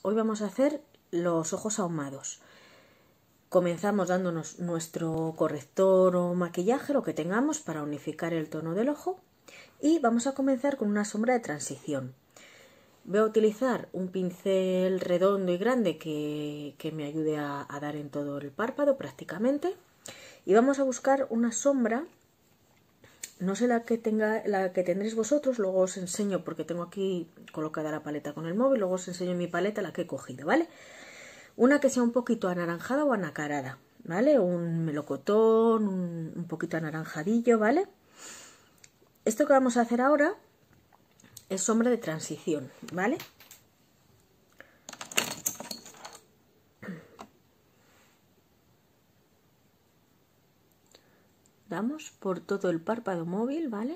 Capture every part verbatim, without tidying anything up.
hoy vamos a hacer los ojos ahumados. Comenzamos dándonos nuestro corrector o maquillaje, lo que tengamos, para unificar el tono del ojo. Y vamos a comenzar con una sombra de transición. Voy a utilizar un pincel redondo y grande que, que me ayude a, a dar en todo el párpado prácticamente. Y vamos a buscar una sombra, no sé la que tenga, la que tendréis vosotros, luego os enseño porque tengo aquí colocada la paleta con el móvil, luego os enseño mi paleta, la que he cogido, ¿vale? Una que sea un poquito anaranjada o anacarada, ¿vale? Un melocotón, un, un poquito anaranjadillo, ¿vale? Esto que vamos a hacer ahora es sombra de transición, ¿vale? Damos por todo el párpado móvil, ¿vale?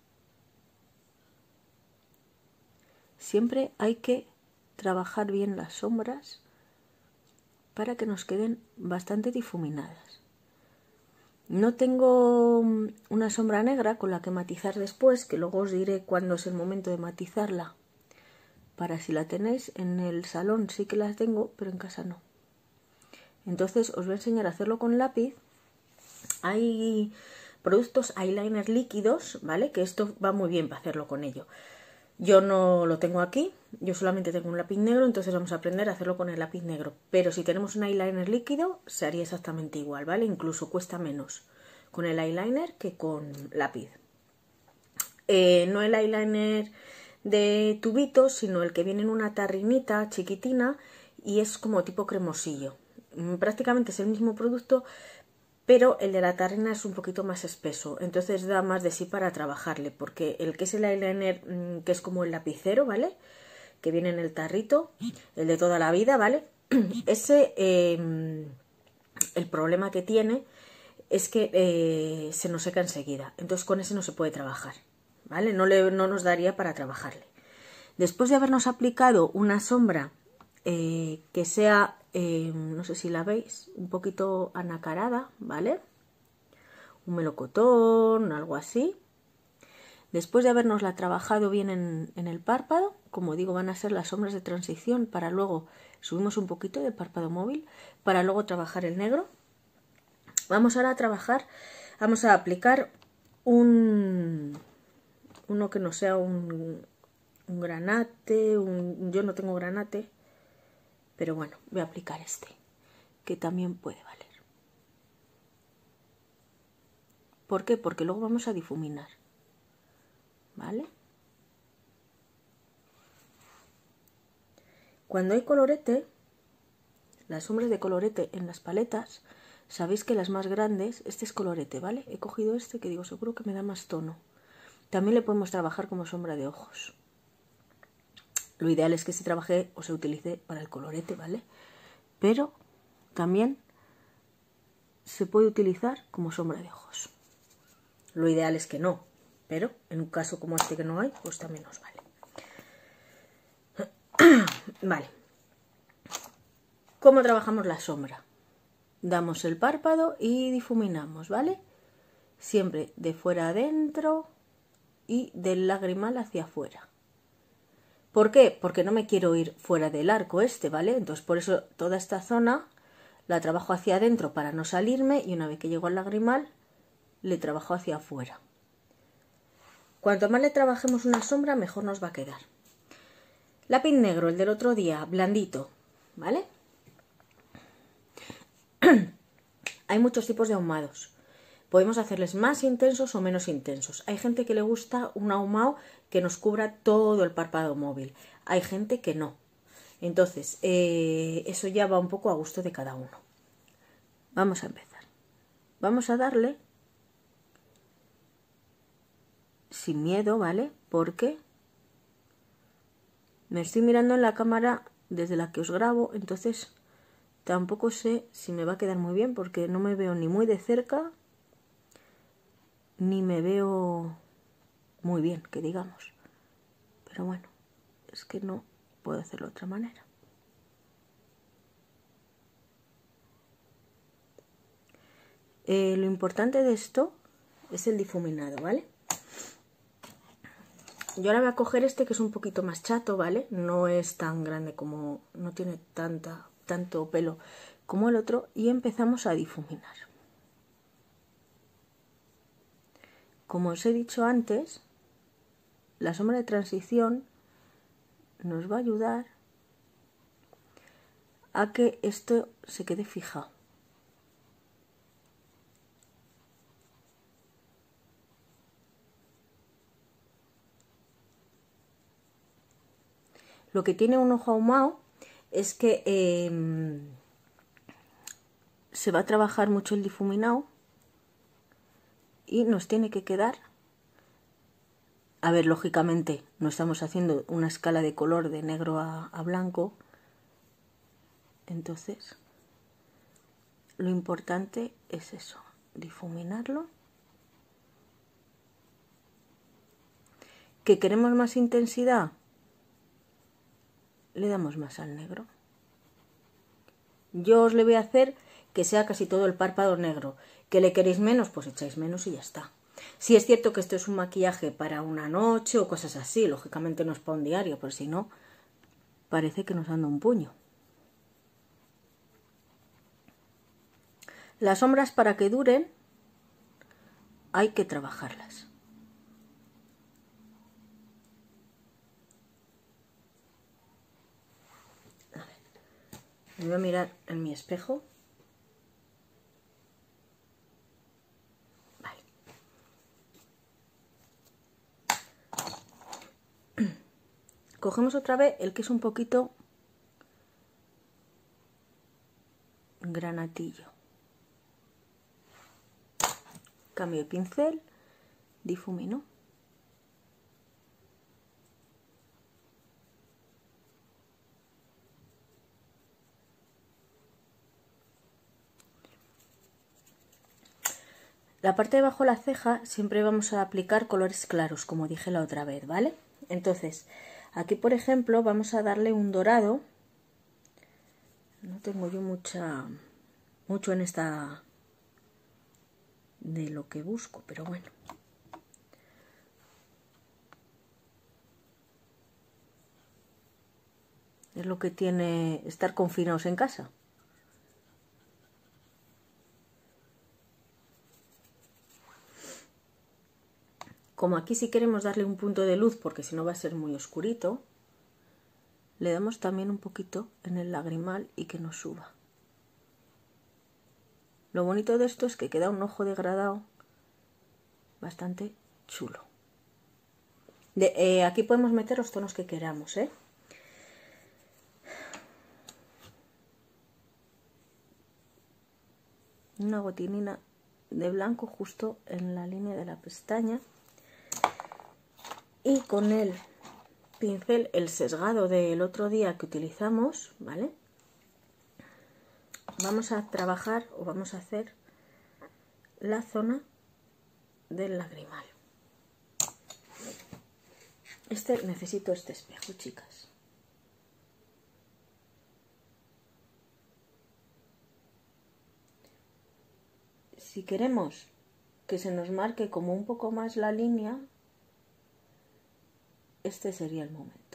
Siempre hay que trabajar bien las sombras para que nos queden bastante difuminadas. No tengo una sombra negra con la que matizar después, que luego os diré cuándo es el momento de matizarla, para si la tenéis. En el salón sí que las tengo, pero en casa no. Entonces os voy a enseñar a hacerlo con lápiz. Hay productos eyeliner líquidos, ¿vale? Que esto va muy bien para hacerlo con ello. Yo no lo tengo aquí, yo solamente tengo un lápiz negro, entonces vamos a aprender a hacerlo con el lápiz negro. Pero si tenemos un eyeliner líquido, se haría exactamente igual, ¿vale? Incluso cuesta menos con el eyeliner que con lápiz. Eh, no el eyeliner de tubitos, sino el que viene en una tarrinita chiquitina y es como tipo cremosillo. Prácticamente es el mismo producto, pero el de la tarrina es un poquito más espeso, entonces da más de sí para trabajarle, porque el que es el eyeliner, que es como el lapicero, ¿vale? Que viene en el tarrito, el de toda la vida, ¿vale? Ese, eh, el problema que tiene es que eh, se nos seca enseguida, entonces con ese no se puede trabajar, ¿vale? No, le, no nos daría para trabajarle. Después de habernos aplicado una sombra eh, que sea... Eh, no sé si la veis, un poquito anacarada, ¿vale? Un melocotón, algo así. Después de habernosla trabajado bien en, en el párpado, como digo, van a ser las sombras de transición, para luego subimos un poquito de párpado móvil, para luego trabajar el negro. Vamos ahora a trabajar, vamos a aplicar un uno que no sea un, un granate, un, yo no tengo granate, pero bueno, voy a aplicar este, que también puede valer. ¿Por qué? Porque luego vamos a difuminar, ¿vale? Cuando hay colorete, las sombras de colorete en las paletas, sabéis que las más grandes, este es colorete, ¿vale? He cogido este que digo, seguro que me da más tono. También le podemos trabajar como sombra de ojos. Lo ideal es que se trabaje o se utilice para el colorete, ¿vale? Pero también se puede utilizar como sombra de ojos. Lo ideal es que no, pero en un caso como este que no hay, pues también nos vale. Vale. ¿Cómo trabajamos la sombra? Damos el párpado y difuminamos, ¿vale? Siempre de fuera adentro y del lagrimal hacia afuera. ¿Por qué? Porque no me quiero ir fuera del arco este, ¿vale? Entonces por eso toda esta zona la trabajo hacia adentro para no salirme, y una vez que llego al lagrimal le trabajo hacia afuera. Cuanto más le trabajemos una sombra, mejor nos va a quedar. Lápiz negro, el del otro día, blandito, ¿vale? Hay muchos tipos de ahumados. Podemos hacerles más intensos o menos intensos. Hay gente que le gusta un ahumado que nos cubra todo el párpado móvil. Hay gente que no. Entonces, eh, eso ya va un poco a gusto de cada uno. Vamos a empezar. Vamos a darle sin miedo, ¿vale? Porque me estoy mirando en la cámara desde la que os grabo, entonces tampoco sé si me va a quedar muy bien, porque no me veo ni muy de cerca ni me veo muy bien, que digamos. Pero bueno, es que no puedo hacerlo de otra manera. Eh, lo importante de esto es el difuminado, ¿vale? Yo ahora voy a coger este que es un poquito más chato, ¿vale? No es tan grande como, no tiene tanta, tanto pelo como el otro, y empezamos a difuminar. Como os he dicho antes, la sombra de transición nos va a ayudar a que esto se quede fijado. Lo que tiene un ojo ahumado es que eh, se va a trabajar mucho el difuminado y nos tiene que quedar... A ver, lógicamente no estamos haciendo una escala de color de negro a, a blanco, entonces lo importante es eso, difuminarlo. ¿Que queremos más intensidad? Le damos más al negro. Yo os le voy a hacer que sea casi todo el párpado negro. ¿Que le queréis menos? Pues echáis menos y ya está. Sí es cierto que esto es un maquillaje para una noche o cosas así, lógicamente no es para un diario, pero si no, parece que nos anda un puño. Las sombras, para que duren, hay que trabajarlas. A ver, me voy a mirar en mi espejo. Cogemos otra vez el que es un poquito granatillo. Cambio de pincel, difumino. La parte de abajo de la ceja siempre vamos a aplicar colores claros, como dije la otra vez, ¿vale? Entonces, aquí por ejemplo vamos a darle un dorado. No tengo yo mucha mucho en esta de lo que busco, pero bueno. Es lo que tiene estar confinados en casa. Como aquí sí queremos darle un punto de luz, porque si no va a ser muy oscurito, le damos también un poquito en el lagrimal y que nos suba. Lo bonito de esto es que queda un ojo degradado bastante chulo. De, eh, aquí podemos meter los tonos que queramos, ¿eh? Una gotinina de blanco justo en la línea de la pestaña. Y con el pincel, el sesgado del otro día que utilizamos, ¿vale? Vamos a trabajar o vamos a hacer la zona del lagrimal. Este, necesito este espejo, chicas. Si queremos que se nos marque como un poco más la línea, este sería el momento.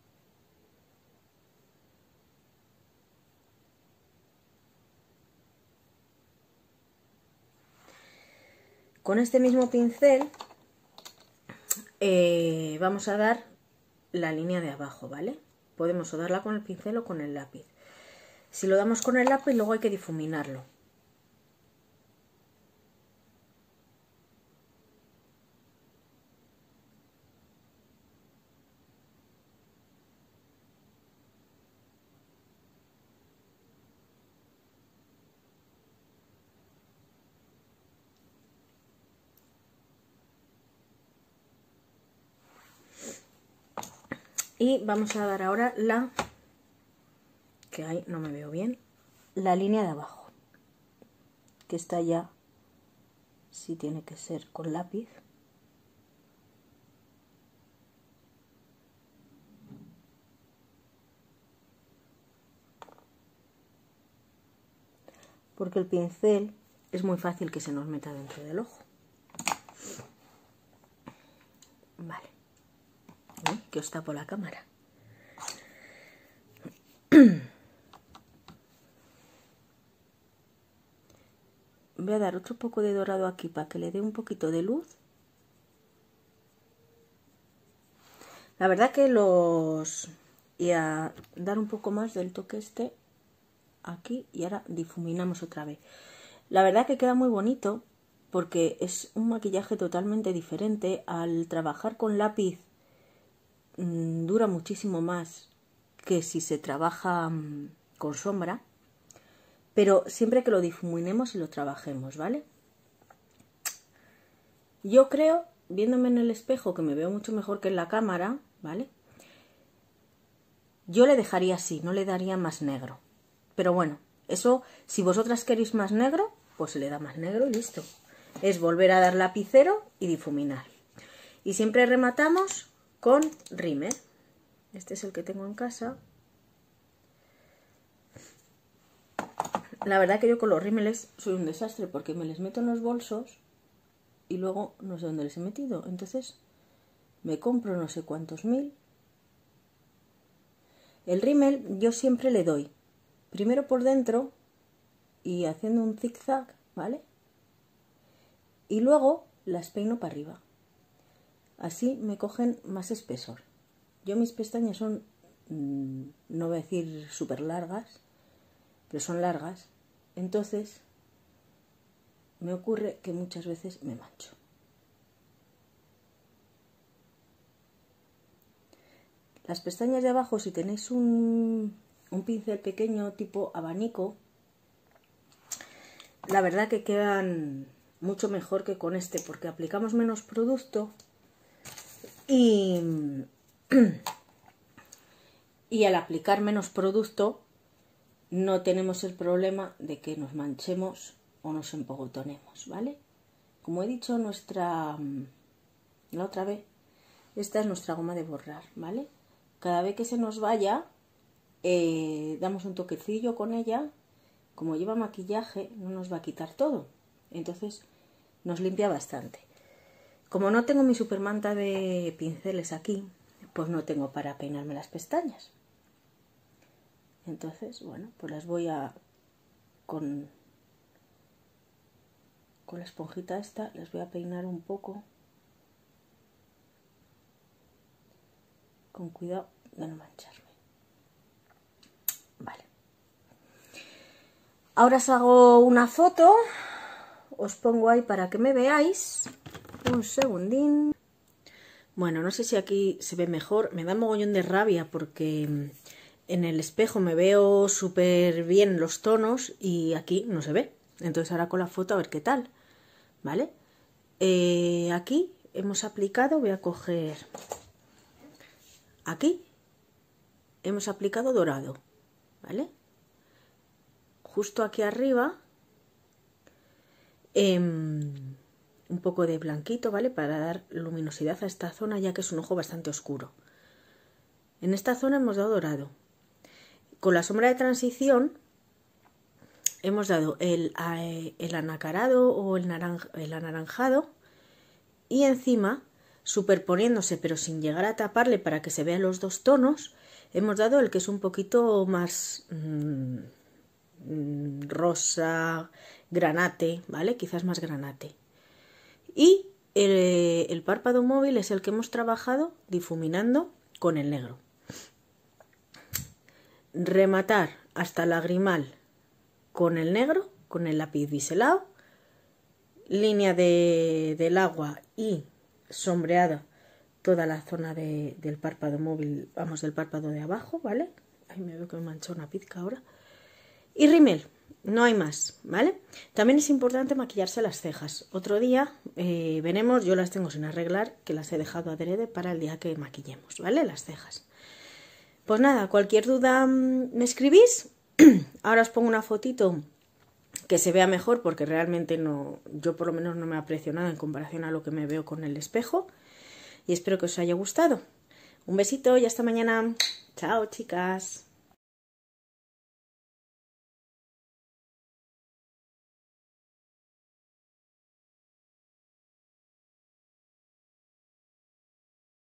Con este mismo pincel eh, vamos a dar la línea de abajo, ¿vale? Podemos o darla con el pincel o con el lápiz. Si lo damos con el lápiz, luego hay que difuminarlo. Y vamos a dar ahora la, que ahí no me veo bien, la línea de abajo, que está ya, sí tiene que ser con lápiz. Porque el pincel es muy fácil que se nos meta dentro del ojo. Vale. que os tapo la cámara. Voy a dar otro poco de dorado aquí para que le dé un poquito de luz. La verdad que los... y a dar un poco más del toque este aquí y ahora difuminamos otra vez. La verdad que queda muy bonito porque es un maquillaje totalmente diferente. Al trabajar con lápiz mmm, dura muchísimo más que si se trabaja mmm, con sombra. Pero siempre que lo difuminemos y lo trabajemos, ¿vale? Yo creo, viéndome en el espejo, que me veo mucho mejor que en la cámara, ¿vale? Yo le dejaría así, no le daría más negro. Pero bueno, eso, si vosotras queréis más negro, pues se le da más negro y listo. Es volver a dar lapicero y difuminar. Y siempre rematamos con rímel. Este es el que tengo en casa. La verdad que yo con los rímeles soy un desastre porque me les meto en los bolsos y luego no sé dónde les he metido. Entonces me compro no sé cuántos mil. El rímel yo siempre le doy primero por dentro y haciendo un zigzag, ¿vale? Y luego las peino para arriba. Así me cogen más espesor. Yo mis pestañas son, mmm, no voy a decir súper largas, pero son largas. Entonces me ocurre que muchas veces me mancho. Las pestañas de abajo, si tenéis un, un pincel pequeño tipo abanico, la verdad que quedan mucho mejor que con este porque aplicamos menos producto y, y al aplicar menos producto no tenemos el problema de que nos manchemos o nos empogotonemos, ¿vale? Como he dicho nuestra la otra vez, esta es nuestra goma de borrar, ¿vale? Cada vez que se nos vaya, eh, damos un toquecillo con ella. Como lleva maquillaje, no nos va a quitar todo. Entonces, nos limpia bastante. Como no tengo mi supermanta de pinceles aquí, pues no tengo para peinarme las pestañas. Entonces, bueno, pues las voy a... Con, con la esponjita esta, las voy a peinar un poco. Con cuidado de no mancharme. Vale. Ahora os hago una foto. Os pongo ahí para que me veáis. Un segundín. Bueno, no sé si aquí se ve mejor. Me da mogollón de rabia porque en el espejo me veo súper bien los tonos y aquí no se ve. Entonces ahora con la foto a ver qué tal. ¿Vale? Eh, aquí hemos aplicado, voy a coger... Aquí hemos aplicado dorado, ¿vale? Justo aquí arriba, eh, un poco de blanquito, ¿vale? Para dar luminosidad a esta zona, ya que es un ojo bastante oscuro. En esta zona hemos dado dorado. Con la sombra de transición hemos dado el, el anacarado o el, naranja, el anaranjado y encima, superponiéndose pero sin llegar a taparle para que se vean los dos tonos, hemos dado el que es un poquito más mmm, rosa, granate, ¿vale? Quizás más granate. Y el, el párpado móvil es el que hemos trabajado difuminando con el negro. Rematar hasta lagrimal con el negro, con el lápiz biselado, línea de, del agua y sombreada toda la zona de, del párpado móvil, vamos, del párpado de abajo, ¿vale? Ahí me veo que me mancha una pizca ahora. Y rímel, no hay más, ¿vale? También es importante maquillarse las cejas. Otro día eh, veremos, yo las tengo sin arreglar, que las he dejado adrede para el día que maquillemos, ¿vale? Las cejas. Pues nada, cualquier duda me escribís. Ahora os pongo una fotito que se vea mejor porque realmente no, yo por lo menos no me aprecio nada en comparación a lo que me veo con el espejo. Y espero que os haya gustado. Un besito y hasta mañana. Chao, chicas.